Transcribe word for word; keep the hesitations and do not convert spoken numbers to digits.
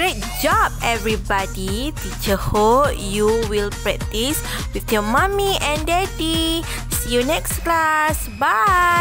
Great job, everybody. Teacher hope you will practice with your mommy and daddy. See you next class. Bye.